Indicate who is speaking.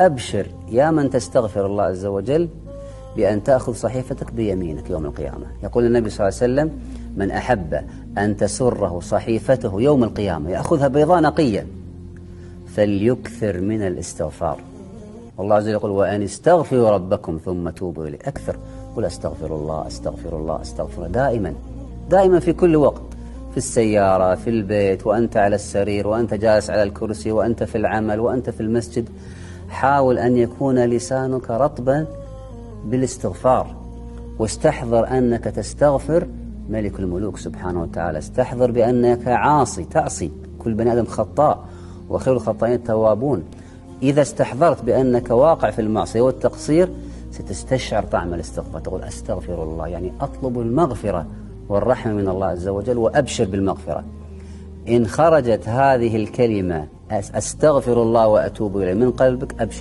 Speaker 1: وأبشر يا من تستغفر الله عز وجل بأن تأخذ صحيفتك بيمينك يوم القيامة. يقول النبي صلى الله عليه وسلم: من أحب أن تسره صحيفته يوم القيامة يأخذها بيضاء نقية فليكثر من الاستغفار. والله عز وجل يقول: وأن استغفروا ربكم ثم توبوا إليه. أكثر، قل أستغفر الله أستغفر الله أستغفر الله، دائما دائما في كل وقت، في السيارة، في البيت، وأنت على السرير، وأنت جالس على الكرسي، وأنت في العمل، وأنت في المسجد. حاول أن يكون لسانك رطبا بالاستغفار، واستحضر أنك تستغفر ملك الملوك سبحانه وتعالى. استحضر بأنك عاصي، تعصي، كل بني آدم خطاء وخير الخطائين التوابون. إذا استحضرت بأنك واقع في المعصية والتقصير ستستشعر طعم الاستغفار، تقول أستغفر الله، يعني أطلب المغفرة والرحمة من الله عز وجل وأبشر بالمغفرة. إن خرجت هذه الكلمة أستغفر الله وأتوب إليه من قلبك، أبشر.